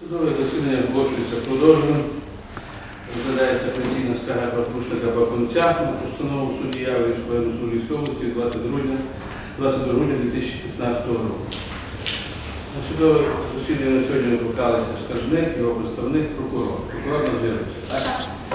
Судове засідання оголошується продовженим. Розглядається апеляційна скарга правопорушника Бакунця на постанову судді Яворівського районного суду Львівської області 22 грудня 2015 року. На судове засідання на сьогодні викликалися скаржник, його представник, прокурор. Прокурор не з'явився, так?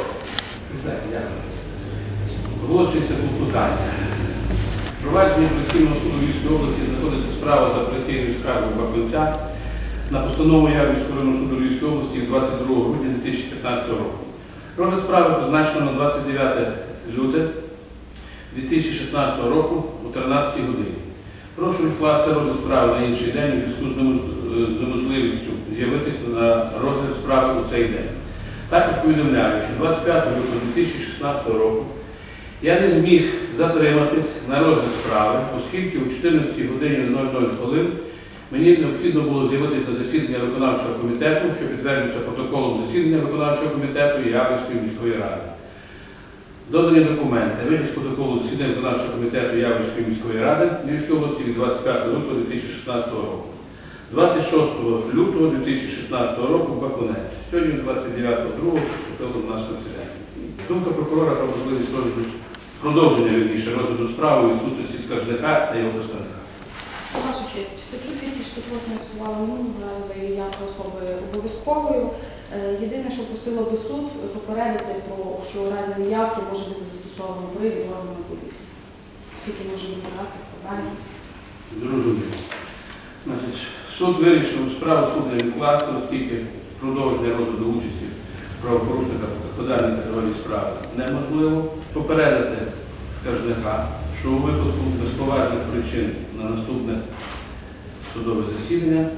Дякую. Оголошується клопотання. Провадження апеляційного суду Львівської області знаходиться справа за апеляційною скаргою Бакунця на постанову Яворівського районного суду Львівської області 22 грудня 2015 року. Розгляд справи позначено на 29 лютого 2016 року о 13 годині. Прошу відкласти розгляд справи на інший день у зв'язку з неможливістю з'явитися на розгляд справи у цей день. Також повідомляю, що 25 лютого 2016 року я не зміг затриматись на розгляд справи, оскільки о 14 годині 00 хвилин мені необхідно було з'явитися на засідання виконавчого комітету, що підтверджується протоколом засідання виконавчого комітету Яворівської міської ради. Додані документи. Витяг з протоколу засідання виконавчого комітету Яворівської міської ради Львівської області від 25 лютого 2016 року. 26 лютого 2016 року Бакунець. Сьогодні 29.02 поступило в наш канцелярію. Думка прокурора про можливість продовження розгляду справи у відсутності скаржника та його представника. Ваша честь, статтю 268 склала назвою як особи обов'язковою. Єдине, що просило би суд попередити, що у разі неявки може бути застосований привід органу поліції. Скільки може бути наслідок подання? Зрозуміло. Суд вирішив справу суд не відкласти, оскільки продовження розгляду участі правопорушника по даній категорії справи неможливо. Попередити скаржника, що у випадку без поважних причин на наступне судове засідання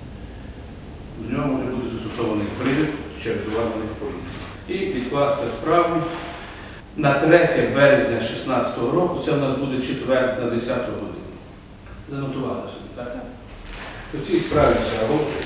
в ньому може бути застосований привід через органів поліції. І відкласти справу на 3 березня 2016 року, це в нас буде четвер на 10 годину. Занотували собі, так? У цій справі все.